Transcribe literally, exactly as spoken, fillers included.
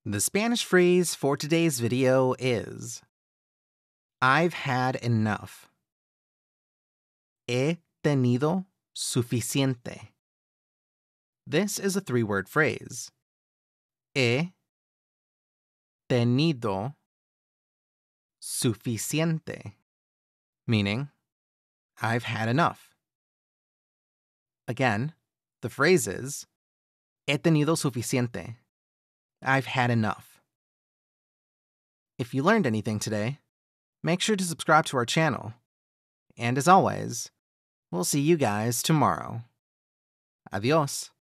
The Spanish phrase for today's video is I've had enough. He tenido suficiente. This is a three-word phrase. He tenido suficiente, meaning I've had enough. Again, the phrase is He tenido suficiente. I've had enough. If you learned anything today, make sure to subscribe to our channel. And as always, we'll see you guys tomorrow. Adios.